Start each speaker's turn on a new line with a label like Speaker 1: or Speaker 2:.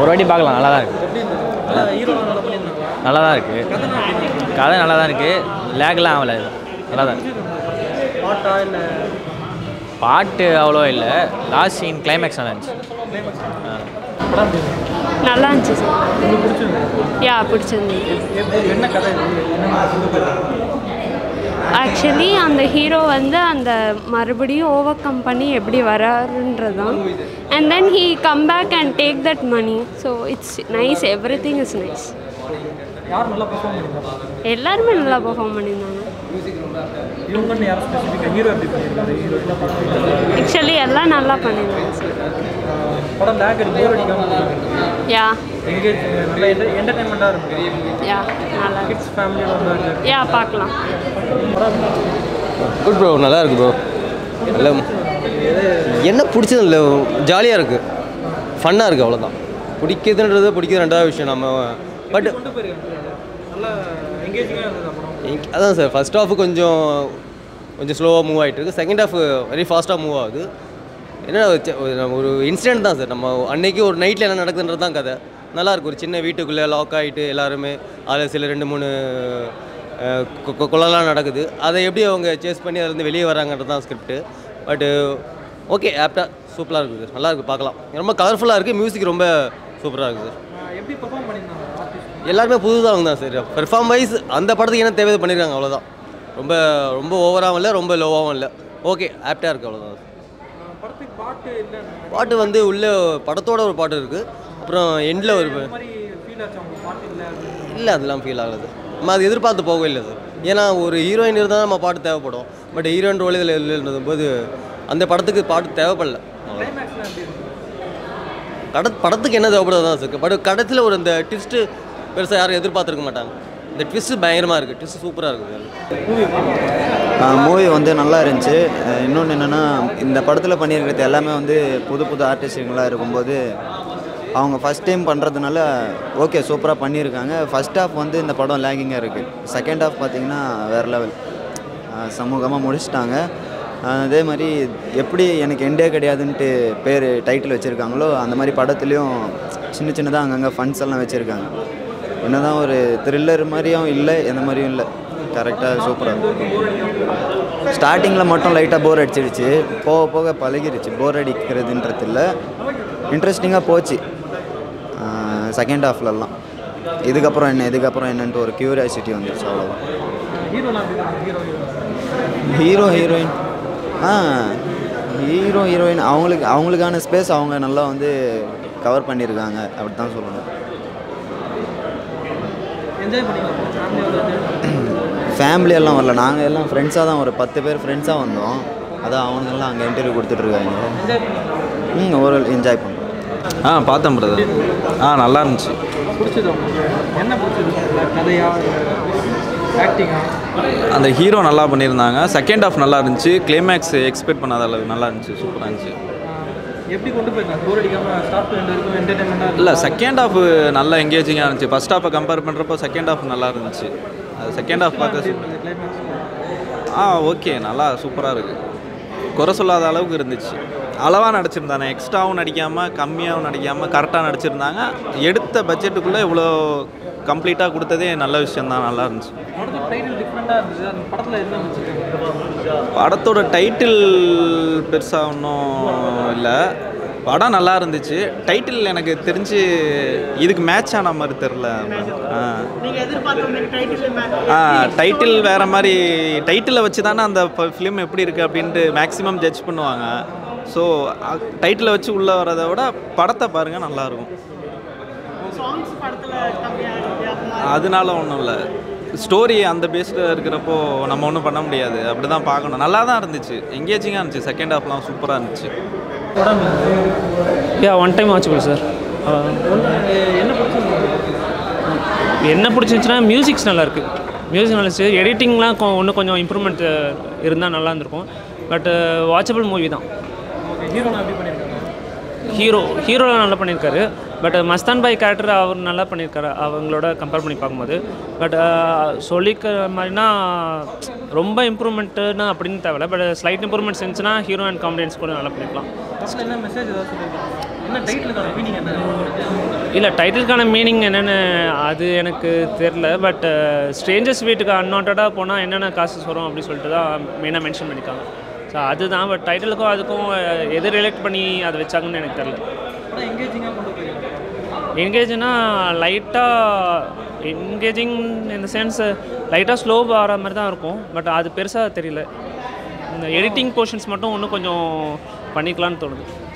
Speaker 1: ஒரு வாட்டி பார்க்கலாம், நல்லா தான் இருக்குது. நல்லா தான் இருக்குது, கதை நல்லா தான் இருக்குது, லேக்லாம் ஆகலை, நல்லா தான் இருக்குது. பாட்டு அவ்வளோ இல்லை, லாஸ்ட் சீன் கிளைமேக்ஸ் நல்லா இருந்துச்சு.
Speaker 2: நல்லா இருந்துச்சு சார். யா பிடிச்சிருந்தது. ஆக்சுவலி அந்த ஹீரோ வந்து அந்த மறுபடியும் ஓவர் கம் பண்ணி எப்படி வராருன்றதான். And then he come back and take that money. So it's nice, everything is nice. எல்லாருமே நல்லா பெர்ஃபார்ம் பண்ணியிருந்தாங்க. ஆக்சுவலி எல்லாம் நல்லா பண்ணியிருந்தாங்க சார். யா யா நல்லா யா பார்க்கலாம்.
Speaker 3: குட் ப்ரோ, நல்லா இருக்கு ப்ரோ. எல்லாம் என்ன பிடிச்சது இல்லை, ஜாலியாக இருக்குது, ஃபன்னாக இருக்குது, அவ்வளோதான். பிடிக்குதுன்றது பிடிக்குது ரெண்டாவது விஷயம். நம்ம பட் அதான் சார், ஃபர்ஸ்ட் ஹாஃபு கொஞ்சம் ஸ்லோவாக மூவ் ஆகிட்டு இருக்குது, செகண்ட் ஹாஃப் வெரி ஃபாஸ்ட்டாக மூவ் ஆகுது. என்ன ஒரு இன்சிடென்ட் தான் சார், நம்ம அன்னைக்கு ஒரு நைட்டில் என்ன நடக்குதுன்றது தான் கதை. நல்லாயிருக்கு. ஒரு சின்ன வீட்டுக்குள்ளே லாக் ஆகிட்டு எல்லாருமே அதில் சில 2-3 கொலைலாம் நடக்குது. அதை எப்படி அவங்க சேஸ் பண்ணி அதிலேருந்து வெளியே வராங்கன்றது தான் ஸ்கிரிப்ட்டு. பட்டு ஓகே, ஆப்டாக சூப்பராக இருக்குது சார், நல்லா இருக்குது, பார்க்கலாம். ரொம்ப கலர்ஃபுல்லாக இருக்குது, மியூசிக் ரொம்ப சூப்பராக இருக்குது சார். எல்லாருமே புதுதாக தான் சார். பெர்ஃபார்ம் வைஸ் அந்த படத்துக்கு என்ன தேவை பண்ணியிருக்காங்க, அவ்வளோதான். ரொம்ப ஓவராகவும் இல்லை, ரொம்ப லோவாகவும் இல்லை, ஓகே, ஆப்டாக இருக்குது, அவ்வளோதான். பாட்டு வந்து உள்ள படத்தோட ஒரு பாட்டு இருக்குது, அப்புறம் எண்டில் ஒரு இல்லை, அதெல்லாம் ஃபீல் ஆகலை சார். நம்ம அது எதிர்பார்த்து போகவே இல்லை சார். ஏன்னா ஒரு ஹீரோயின் இருந்தால் நம்ம பாட்டு தேவைப்படும், பட் ஹீரோயின் ரோல் இதில் இல்லைன்றது போது அந்த படத்துக்கு பாட்டு தேவைப்படல. படத்துக்கு என்ன தேவைப்படுறது தான் சார். பட் கடைசியில் ஒரு இந்த ட்விஸ்ட்டு பெருசாக யாரும் எதிர்பார்த்துருக்க மாட்டாங்க. இந்த ட்விஸ்ட்டு பயங்கரமாக இருக்குது, ட்விஸ்ட்டு சூப்பராக இருக்குது.
Speaker 4: மூவி வந்து நல்லா இருந்துச்சு. இன்னொன்று என்னென்னா, இந்த படத்தில் பண்ணியிருக்கிறது எல்லாமே வந்து புது ஆர்டிஸ்ட்டுங்களாக இருக்கும்போது அவங்க ஃபஸ்ட் டைம் பண்ணுறதுனால ஓகே சூப்பராக பண்ணியிருக்காங்க. ஃபஸ்ட் ஹாஃப் வந்து இந்த படம் லேகிங்காக இருக்குது. செகண்ட் ஹாஃப் பார்த்திங்கன்னா வேறு லெவல், சமூகமாக முடிச்சிட்டாங்க. அதே மாதிரி எப்படி எனக்கு எண்டே கிடையாதுன்ட்டு பேர் டைட்டில் வச்சுருக்காங்களோ அந்த மாதிரி படத்துலேயும் சின்னதாக அங்கங்கே ஃபண்ட்ஸ் எல்லாம் வச்சுருக்காங்க. என்ன தான் ஒரு த்ரில்லர் மாதிரியும் இல்லை, எந்த மாதிரியும் இல்லை, கரெக்டாக சூப்பராக இருக்கும். ஸ்டார்டிங்கில் மட்டும் லைட்டாக போர் அடிச்சிடுச்சு, போக போக பழகிடுச்சு. போர் அடிக்கிறதுன்றது இல்லை, இன்ட்ரெஸ்டிங்காக போச்சு செகண்ட் ஹாஃப்லலாம். இதுக்கப்புறம் என்னன்ட்டு ஒரு க்யூரியாசிட்டி வந்துடுச்சு, அவ்வளோதான். ஹீரோ ஹீரோயின் அவங்களுக்கான ஸ்பேஸ் அவங்க நல்லா வந்து கவர் பண்ணியிருக்காங்க, அப்படி தான் சொல்லணும். ஃபேமிலியெல்லாம் வரல, நாங்கள் எல்லாம் ஃப்ரெண்ட்ஸாக தான், ஒரு 10 பேர் ஃப்ரெண்ட்ஸாக வந்தோம். அதான் அவனுங்கெல்லாம் அங்கே இன்டர்வியூ கொடுத்துட்ருக்காங்க. ஒரு என்ஜாய் பண்ணுறோம்.
Speaker 5: பார்த்தேன் பிரதர். நல்லா இருந்துச்சு. அந்த ஹீரோ நல்லா பண்ணியிருந்தாங்க. செகண்ட் ஹாஃப் நல்லா இருந்துச்சு, கிளைமேக்ஸ் எக்ஸ்பெக்ட் பண்ணாத அளவு நல்லா இருந்துச்சு, சூப்பராக இருந்துச்சு. இல்லை, செகண்ட் ஹாஃப் நல்லா எங்கேஜிங்காக இருந்துச்சு. ஃபர்ஸ்ட் ஹாஃபை கம்பேர் பண்ணுறப்போ செகண்ட் ஹாஃப் நல்லா இருந்துச்சு. அது செகண்ட் ஹாஃப் பார்க்க ஓகே, நல்லா சூப்பராக இருக்குது, குறை சொல்லாத அளவுக்கு இருந்துச்சு. அளவாக நடிச்சிருந்தாங்க, எக்ஸ்ட்ராவும் நடிக்காமல் கம்மியாகவும் நடிக்காமல் கரெக்டாக நடிச்சிருந்தாங்க. எடுத்த பட்ஜெட்டுக்குள்ளே இவ்வளோ கம்ப்ளீட்டாக கொடுத்ததே நல்ல விஷயந்தான், நல்லா இருந்துச்சு. படத்தோட டைட்டில் பெருசாக ஒன்றும் இல்லை, படம் நல்லா இருந்துச்சு. டைட்டில் எனக்கு தெரிஞ்சு இதுக்கு மேட்ச் ஆன மாதிரி தெரில. டைட்டில் வேறு மாதிரி, டைட்டிலை வச்சு தானே அந்த ஃபிலிம் எப்படி இருக்குது அப்படின்ட்டு மேக்ஸிமம் ஜட்ஜ் பண்ணுவாங்க. ஸோ டைட்டிலை வச்சு உள்ளே வரதை விட படத்தை பாருங்கள், நல்லாயிருக்கும். அதனால ஒன்றும் இல்லை, ஸ்டோரி அந்த பேஸ்டில் இருக்கிறப்போ நம்ம ஒன்றும் பண்ண முடியாது, அப்படி தான் பார்க்கணும். நல்லா தான் இருந்துச்சு, எங்கேஜிங்காக இருந்துச்சு. செகண்ட் ஹாஃப்லாம் சூப்பராக இருந்துச்சு.
Speaker 6: One time watchable sir. என்ன பிடிச்சிருந்துச்சுன்னா மியூசிக்ஸ் நல்லாயிருக்கு, மியூசிக் நல்லா இருந்துச்சு. எடிட்டிங்லாம் இன்னும் கொஞ்சம் இம்ப்ரூவ்மெண்ட் இருந்தால் நல்லா இருந்திருக்கும். பட் வாட்சபிள் மூவி தான். ஹீரோலாம் நல்லா பண்ணியிருக்காரு. பட் மஸ்தான் பாய் கேரக்டர் அவர் நல்லா பண்ணியிருக்காரு அவங்களோட கம்பேர் பண்ணி பார்க்கும்போது. பட் சொல்லிக்கிற மாதிரினா ரொம்ப இம்ப்ரூவ்மெண்ட்டுன்னு அப்படின்னு தேவையில்ல. பட் ஸ்லைட் இம்ப்ரூவ்மெண்ட்ஸ் இருந்துச்சுன்னா ஹீரோ அண்ட் காமெடியன்ஸ் கூட நல்லா பண்ணிக்கலாம். இல்லை டைட்டிலுக்கான மீனிங் என்னென்னு அது எனக்கு தெரில. பட் ஸ்ட்ரேஞ்சர்ஸ் வீட்டுக்கு அன்வான்டாக போனால் என்னென்ன காசஸ் வரும் அப்படின்னு சொல்லிட்டு தான் மெயினாக மென்ஷன் பண்ணியிருக்காங்க. ஸோ அதுதான். பட் டைட்டிலுக்கும் அதுக்கும் எது ரிலேட் பண்ணி அதை வச்சாங்கன்னு எனக்கு தெரில. என்கேஜ்னா லைட்டாக என்கேஜிங் இந்த சென்ஸ் லைட்டாக ஸ்லோ ஆகிற மாதிரி தான் இருக்கும். பட் அது பெருசாக தெரியல. இந்த எடிட்டிங் போர்ஷன்ஸ் மட்டும் இன்னும் கொஞ்சம் பண்ணிக்கலான்னு தோணுது.